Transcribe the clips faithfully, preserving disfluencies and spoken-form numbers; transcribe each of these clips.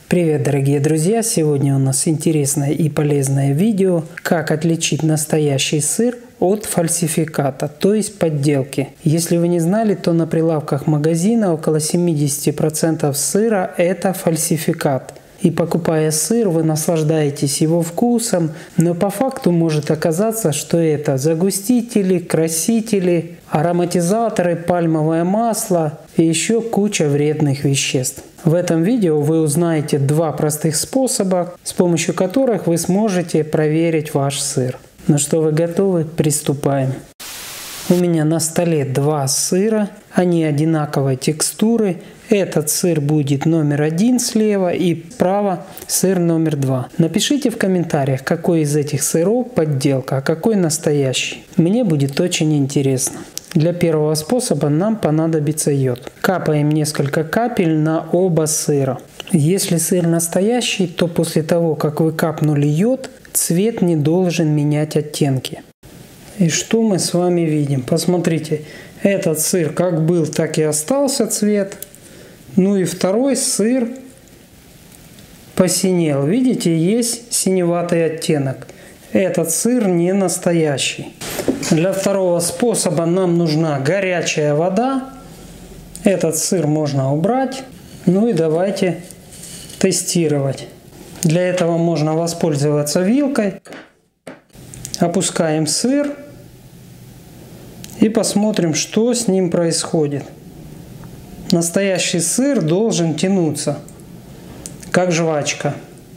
Привет, дорогие друзья! Сегодня у нас интересное и полезное видео, как отличить настоящий сыр от фальсификата, то есть подделки. Если вы не знали, то на прилавках магазина около семьдесят процентов сыра – это фальсификат. И покупая сыр, вы наслаждаетесь его вкусом, но по факту может оказаться, что это загустители, красители, ароматизаторы, пальмовое масло и еще куча вредных веществ. В этом видео вы узнаете два простых способа, с помощью которых вы сможете проверить ваш сыр. Ну что, вы готовы? Приступаем. У меня на столе два сыра, они одинаковой текстуры. Этот сыр будет номер один слева и справа сыр номер два. Напишите в комментариях, какой из этих сыров подделка, а какой настоящий. Мне будет очень интересно. Для первого способа нам понадобится йод. Капаем несколько капель на оба сыра. Если сыр настоящий, то после того, как вы капнули йод, цвет не должен менять оттенки. И что мы с вами видим? Посмотрите, этот сыр как был, так и остался цвет. Ну и второй сыр посинел. Видите, есть синеватый оттенок. Этот сыр не настоящий. Для второго способа нам нужна горячая вода. Этот сыр можно убрать. Ну и давайте тестировать. Для этого можно воспользоваться вилкой. Опускаем сыр и посмотрим, что с ним происходит. Настоящий сыр должен тянуться, как жвачка.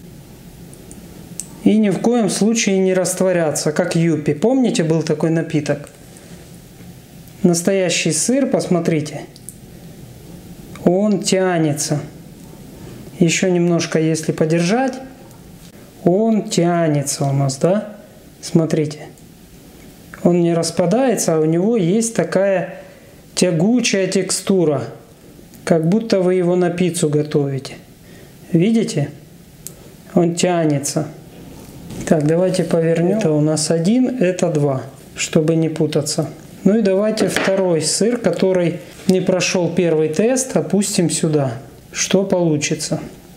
И ни в коем случае не растворяться, как юппи. Помните, был такой напиток? Настоящий сыр, посмотрите, он тянется. Еще немножко, если подержать, он тянется у нас, да? Смотрите. Он не распадается, а у него есть такая тягучая текстура. Как будто вы его на пиццу готовите. Видите? Он тянется. Так, давайте повернем. Это у нас один, это два, чтобы не путаться. Ну и давайте второй сыр, который не прошел первый тест, опустим сюда. Что получится?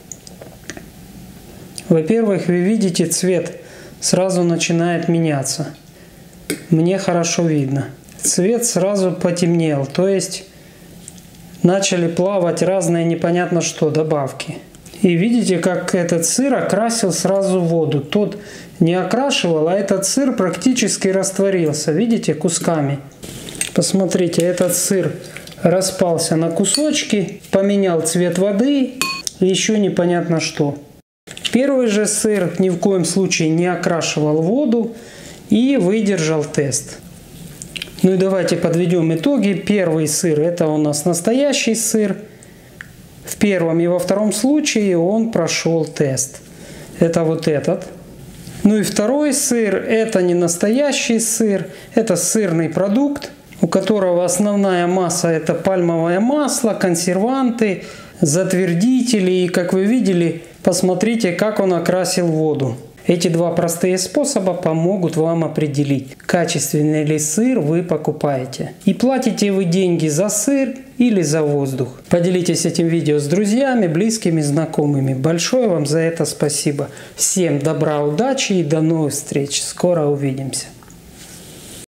Во-первых, вы видите, цвет сразу начинает меняться. Мне хорошо видно. Цвет сразу потемнел, то есть начали плавать разные непонятно что добавки. И видите, как этот сыр окрасил сразу воду. Тот не окрашивал, а этот сыр практически растворился. Видите, кусками. Посмотрите, этот сыр распался на кусочки, поменял цвет воды и еще непонятно что. Первый же сыр ни в коем случае не окрашивал воду и выдержал тест. Ну и давайте подведем итоги. Первый сыр — это у нас настоящий сыр. В первом и во втором случае он прошел тест. Это вот этот. Ну и второй сыр — это не настоящий сыр. Это сырный продукт, у которого основная масса — это пальмовое масло, консерванты, затвердители. И как вы видели, посмотрите, как он окрасил воду. Эти два простые способа помогут вам определить, качественный ли сыр вы покупаете. И платите вы деньги за сыр или за воздух. Поделитесь этим видео с друзьями, близкими, знакомыми. Большое вам за это спасибо. Всем добра, удачи и до новых встреч. Скоро увидимся.